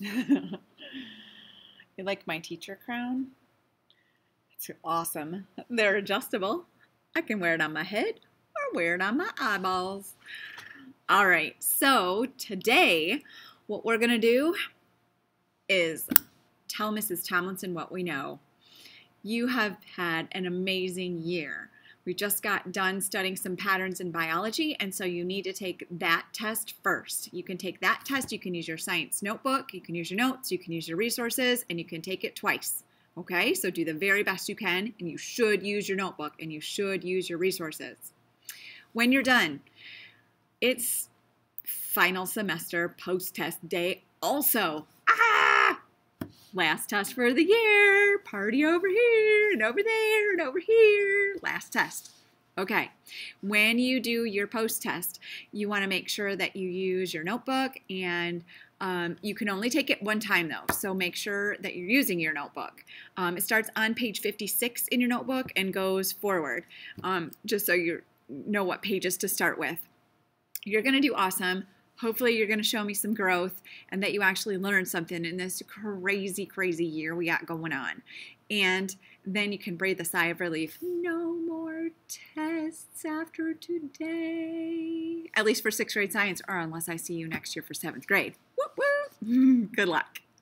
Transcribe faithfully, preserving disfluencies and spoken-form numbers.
You like my teacher crown? It's awesome. They're adjustable. I can wear it on my head or wear it on my eyeballs. All right, so today what we're going to do is tell Missus Tomlinson what we know. You have had an amazing year. We just got done studying some patterns in biology, and so you need to take that test first. You can take that test, you can use your science notebook, you can use your notes, you can use your resources, and you can take it twice. Okay, so do the very best you can, and you should use your notebook, and you should use your resources. When you're done, it's final semester post-test day also. Ah! Last test for the year. Party over here and over there and over here. Last test. Okay. When you do your post-test, you want to make sure that you use your notebook, and um, you can only take it one time though. So make sure that you're using your notebook. Um, it starts on page fifty-six in your notebook and goes forward, um, just so you know what pages to start with. You're going to do awesome. Hopefully you're going to show me some growth and that you actually learned something in this crazy, crazy year we got going on. And then you can breathe a sigh of relief. No more tests after today. At least for sixth grade science, or unless I see you next year for seventh grade. Whoop, whoop. Good luck.